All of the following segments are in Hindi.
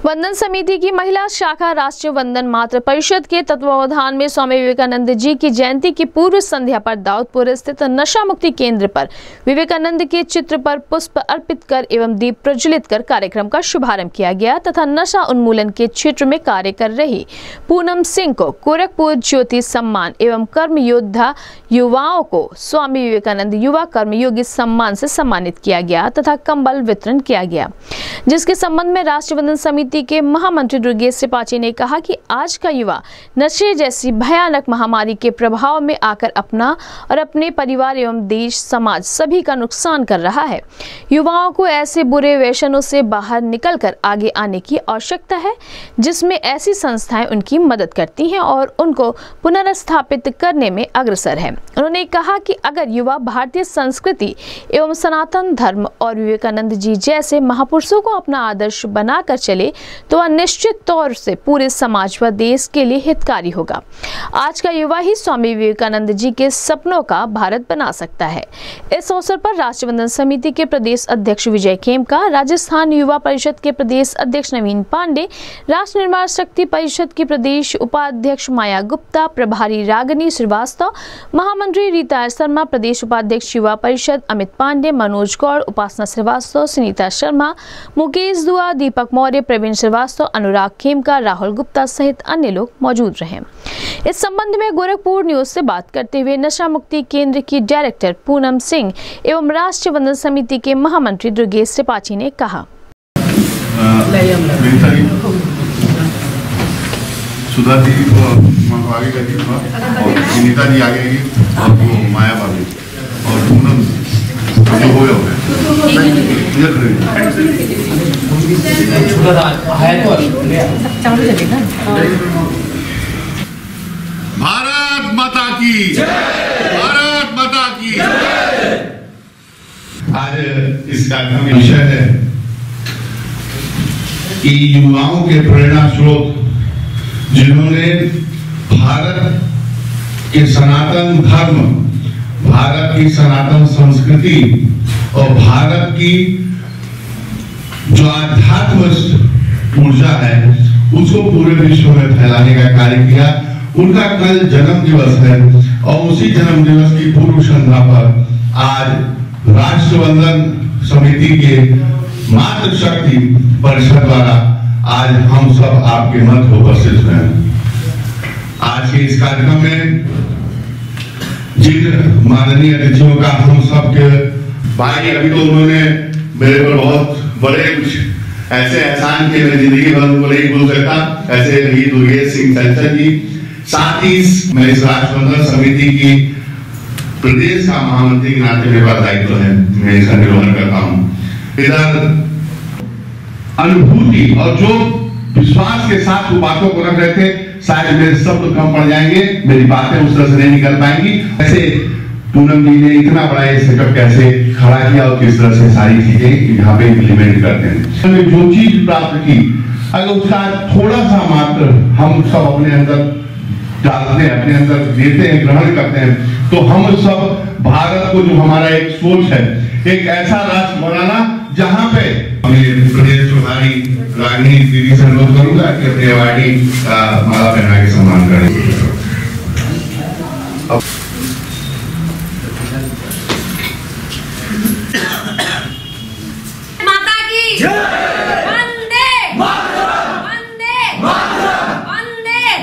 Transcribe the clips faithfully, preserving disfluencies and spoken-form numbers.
वंदन समिति की महिला शाखा राष्ट्रीय वंदन मातृ परिषद के तत्वावधान में स्वामी विवेकानंद जी की जयंती की पूर्व संध्या पर दाऊदपुर स्थित नशा मुक्ति केंद्र पर विवेकानंद के चित्र पर पुष्प अर्पित कर एवं दीप प्रज्वलित कर कार्यक्रम का शुभारंभ किया गया तथा नशा उन्मूलन के क्षेत्र में कार्य कर रही पूनम सिंह को गोरखपुर ज्योति सम्मान एवं कर्म योद्धा युवाओं को स्वामी विवेकानंद युवा कर्मयोगी सम्मान से सम्मानित किया गया तथा कंबल वितरण किया गया, जिसके संबंध में राष्ट्रीय वंदन समिति के महामंत्री दुर्गेश त्रिपाठी ने कहा कि आज का युवा नशे जैसी भयानक महामारी के प्रभाव में आकर अपना और अपने परिवार एवं देश समाज सभी का नुकसान कर रहा है। युवाओं को ऐसे बुरे व्यसनों से बाहर निकलकर आगे आने की आवश्यकता है, जिसमें ऐसी संस्थाएं उनकी मदद करती हैं और उनको पुनर्स्थापित करने में अग्रसर है। उन्होंने कहा कि अगर युवा भारतीय संस्कृति एवं सनातन धर्म और विवेकानंद जी जैसे महापुरुषों को अपना आदर्श बनाकर चले तो वह निश्चित तौर से पूरे समाज व देश के लिए हितकारी होगा। आज का युवा ही स्वामी विवेकानंद जी के सपनों का भारत बना सकता है। इस अवसर पर राष्ट्रीय वंदन समिति के प्रदेश अध्यक्ष विजय खेमका, राजस्थान युवा परिषद के प्रदेश अध्यक्ष नवीन पांडे, राष्ट्र निर्माण शक्ति परिषद की प्रदेश उपाध्यक्ष माया गुप्ता, प्रभारी रागिनी श्रीवास्तव, महामंत्री रीता शर्मा, प्रदेश उपाध्यक्ष युवा परिषद अमित पांडे, मनोज गौड़, उपासना श्रीवास्तव, सुनीता शर्मा, मुकेश दुआ, दीपक मौर्य, प्रवीण श्रीवास्तव, अनुराग खेमका, राहुल गुप्ता सहित अन्य लोग मौजूद रहे। इस संबंध में गोरखपुर न्यूज से बात करते हुए नशा मुक्ति केंद्र की डायरेक्टर पूनम सिंह एवं राष्ट्रीय वंदन समिति के महामंत्री दुर्गेश त्रिपाठी ने कहा, सुधा जी आगे गई और सुनीता जी आगे गई और वो माया भाभी और पूनम जो हो गया भारत माता की भारत माता की। आज इस कार्यक्रम का विषय है कि युवाओं के प्रेरणा स्रोत जिन्होंने भारत के सनातन धर्म, भारत की सनातन संस्कृति और भारत की जो आध्यात्म ऊर्जा है उसको पूरे विश्व में फैलाने का कार्य किया। उनका कल जन्म दिवस है और उसी जन्म दिवस की पूर्व संध्या पर आज राष्ट्रीय वंदन समिति के मातृ शक्ति परिषद द्वारा आज हम सब आपके मध्य उपस्थित हैं। आज के इस कार्यक्रम में जिन माननीय अतिथियों का हम सब के भाई, अभी तो उन्होंने मेरे पर बहुत बड़े कुछ ऐसे एहसान किए मेरी जिंदगी भर उनको नहीं भूल सकता, ऐसे ही दुर्गेश सिंह सैंसर जी। साथ ही मैं इस राष्ट्रीय वंदन समिति की प्रदेश का महामंत्री के नाते मेरे पास दायित्व है, मैं इसका निर्वहन करता हूँ। इधर अनुभूति और जो विश्वास के साथ वो बातों को रख रहे थे, शायद मेरे शब्द कम पड़ जाएंगे, मेरी बातें उस तरह से नहीं निकल पाएंगी। ऐसे पूनम जी ने इतना बड़ा ये सेटअप कैसे खड़ा किया और किस तरह से सारी चीजें यहाँ पे इम्प्लीमेंट करते हैं। जो चीज प्राप्त की अगर उसका थोड़ा सा मात्र हम सब अपने अंदर डालते हैं, अपने अंदर देते हैं, ग्रहण करते हैं, तो हम सब भारत को जो हमारा एक सोच है, एक ऐसा राष्ट्र बनाना जहाँ पे प्रदेश प्रभारी रागिनी दीदी से अनुरोध करूंगा कि अपने अवार्डी का माला पहना के सम्मान करें। माता की वंदे वंदे वंदे।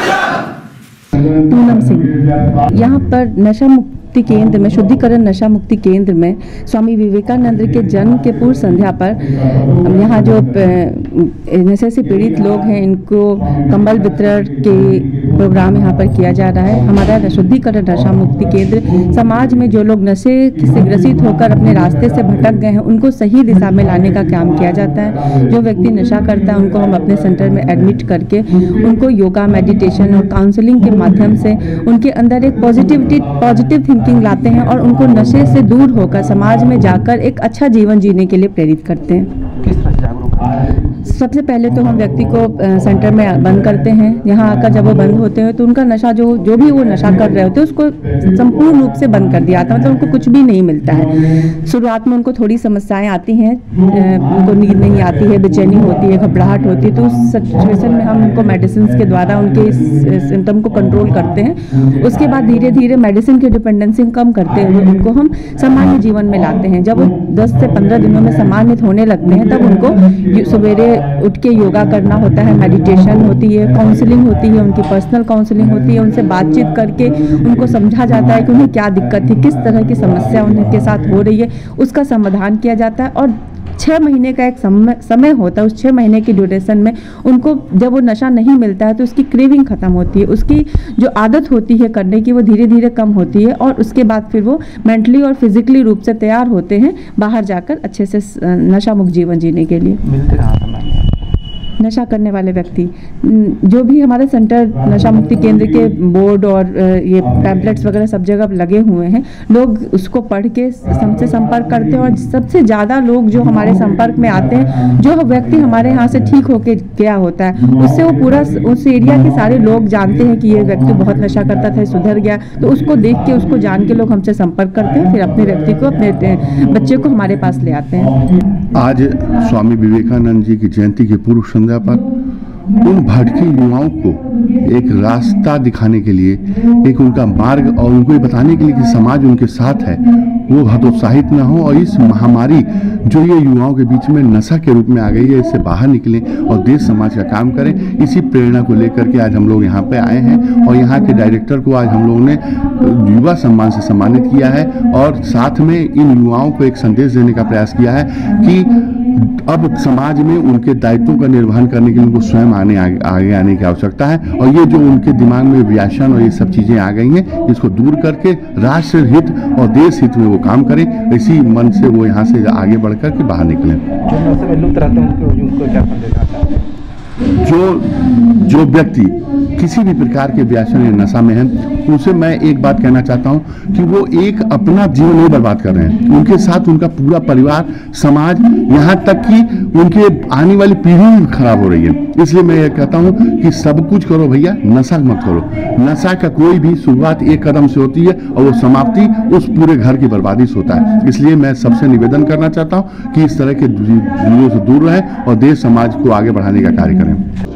पूनम सिंह यहाँ पर नशा मुक्ति केंद्र में, शुद्धिकरण नशा मुक्ति केंद्र में स्वामी विवेकानंद के जन्म के पूर्व संध्या पर यहाँ जो नशे से पीड़ित लोग हैं इनको कंबल वितरण के प्रोग्राम यहाँ पर किया जा रहा है। हमारा शुद्धिकरण नशा मुक्ति केंद्र समाज में जो लोग नशे से ग्रसित होकर अपने रास्ते से भटक गए हैं उनको सही दिशा में लाने का काम किया जाता है। जो व्यक्ति नशा करता है उनको हम अपने सेंटर में एडमिट करके उनको योगा, मेडिटेशन और काउंसलिंग के माध्यम से उनके अंदर एक पॉजिटिविटी पॉजिटिव थिंकिंग लाते हैं और उनको नशे से दूर होकर समाज में जाकर एक अच्छा जीवन जीने के लिए प्रेरित करते हैं। किस तरह जागरूक सबसे पहले तो हम व्यक्ति को अ, सेंटर में बंद करते हैं। यहाँ आकर जब वो बंद होते हैं तो उनका नशा जो जो भी वो नशा कर रहे होते हैं उसको संपूर्ण रूप से बंद कर दिया जाता है, मतलब उनको कुछ भी नहीं मिलता है। शुरुआत में उनको थोड़ी समस्याएं आती हैं, अ, उनको नींद नहीं आती है, बेचैनी होती है, घबराहट होती है, तो उस सिचुएशन में हम उनको मेडिसिन के द्वारा उनके इस सिम्टम को कंट्रोल करते हैं। उसके बाद धीरे धीरे मेडिसिन की डिपेंडेंसी कम करते हुए उनको हम सामान्य जीवन में लाते हैं। जब वो दस से पंद्रह दिनों में सामान्य होने लगते हैं तब उनको सवेरे उठ के योगा करना होता है, मेडिटेशन होती है, काउंसलिंग होती है, उनकी पर्सनल काउंसलिंग होती है, उनसे बातचीत करके उनको समझा जाता है कि उन्हें क्या दिक्कत थी, किस तरह की समस्या उनके साथ हो रही है, उसका समाधान किया जाता है। और छः महीने का एक समय समय होता है, उस छः महीने की ड्यूरेशन में उनको जब वो नशा नहीं मिलता है तो उसकी क्रेविंग ख़त्म होती है, उसकी जो आदत होती है करने की वो धीरे धीरे कम होती है और उसके बाद फिर वो मेंटली और फिजिकली रूप से तैयार होते हैं बाहर जाकर अच्छे से नशा मुक्त जीवन जीने के लिए। मिलते कहाँ था मैम? नशा करने वाले व्यक्ति जो भी हमारे सेंटर नशा मुक्ति केंद्र के बोर्ड और ये पैम्पलेट्स वगैरह सब जगह लगे हुए हैं, लोग उसको पढ़ के हमसे संपर्क करते हैं। और सबसे ज़्यादा लोग जो हमारे संपर्क में आते हैं, जो व्यक्ति हमारे यहाँ से ठीक होके गया होता है, उससे वो पूरा उस एरिया के सारे लोग जानते हैं कि ये व्यक्ति बहुत नशा करता था, सुधर गया, तो उसको देख के उसको जान के लोग हमसे संपर्क करते हैं, फिर अपने व्यक्ति को अपने बच्चे को हमारे पास ले आते हैं। आज स्वामी विवेकानंद जी की जयंती की पूर्व संध्या पर उन भटके युवाओं को एक रास्ता दिखाने के लिए, एक उनका मार्ग और उनको ये बताने के लिए कि समाज उनके साथ है, वो हतोत्साहित न हो और इस महामारी जो ये युवाओं के बीच में नशा के रूप में आ गई है, इससे बाहर निकलें और देश समाज का काम करें। इसी प्रेरणा को लेकर के आज हम लोग यहाँ पे आए हैं और यहाँ के डायरेक्टर को आज हम लोगों ने युवा सम्मान से सम्मानित किया है और साथ में इन युवाओं को एक संदेश देने का प्रयास किया है कि अब समाज में उनके दायित्वों का निर्वहन करने के लिए उनको स्वयं आने आगे, आगे आने की आवश्यकता है। और ये जो उनके दिमाग में व्यसन और ये सब चीज़ें आ गई हैं, इसको दूर करके राष्ट्र हित और देश हित में वो काम करें। इसी मन से वो यहाँ से आगे बढ़ कर के बाहर निकलें। जो नशे में लुप्त रहते हैं उनको उनको क्या संदेश देना चाहते हैं? जो जो व्यक्ति किसी भी प्रकार के व्यसन या नशा में है, उनसे मैं एक बात कहना चाहता हूं कि वो एक अपना जीवन नहीं बर्बाद कर रहे हैं, उनके साथ उनका पूरा परिवार, समाज, यहाँ तक कि उनके आने वाली पीढ़ी भी खराब हो रही है। इसलिए मैं ये कहता हूं कि सब कुछ करो भैया, नशा मत करो। नशा का कोई भी शुरुआत एक कदम से होती है और वो समाप्ति उस पूरे घर की बर्बादी से होता है। इसलिए मैं सबसे निवेदन करना चाहता हूँ कि इस तरह के चीजों से दूर रहें और देश समाज को आगे बढ़ाने का कार्य करें।